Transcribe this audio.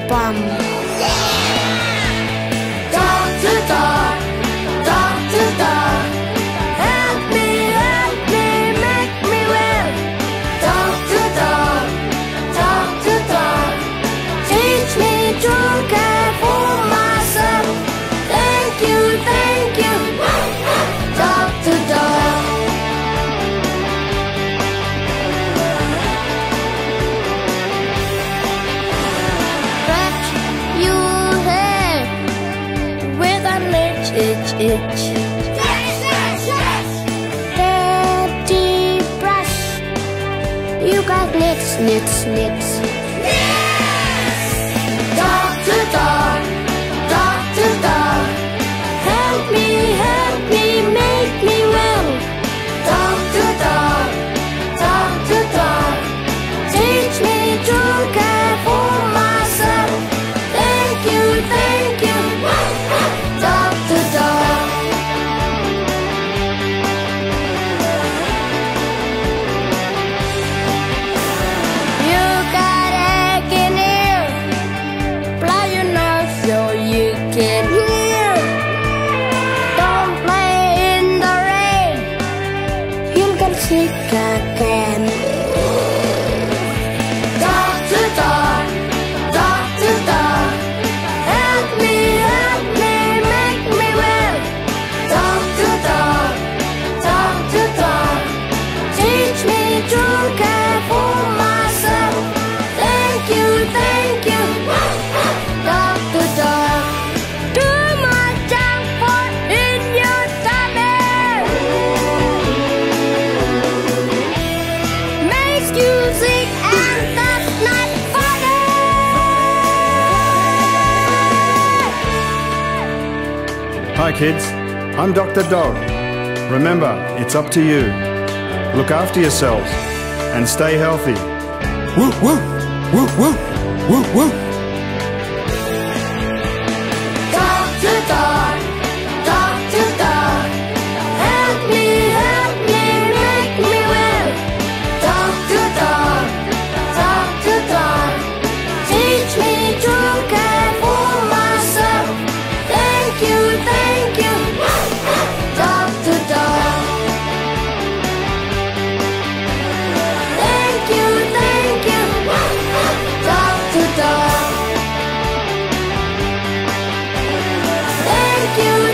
bum. Doctor Dog, Doctor Dog, help me, make me well. Doctor Dog, Doctor Dog, teach me to care for myself. Thank you, Doctor Dog. Scratch your head with an itch. Daddy brush, you got nits. Doctor Dog, Doctor Dog, help me, make me well. Doctor Dog, Doctor Dog, teach me to care for myself. Thank you, Doctor Dog. You got egg in ear, blow your nose so you can hear. Don't play in the rain, you'll get sick again. Doctor Dog, Doctor Dog, help me, make me well. Doctor Dog, Doctor Dog, teach me to care for myself. Thank you, Doctor Dog. Too much junk food in your tummy makes you sick, and that's not funny. Hi kids, I'm Dr. Dog. Remember, it's up to you. Look after yourselves and stay healthy. Woo woo, woo woo, woo woo. Doctor Dog, Doctor Dog, help me, make me well. Doctor Dog, Doctor Dog, teach me to care for myself. Thank you, Doctor Dog. Thank you, Doctor Dog. Thank you.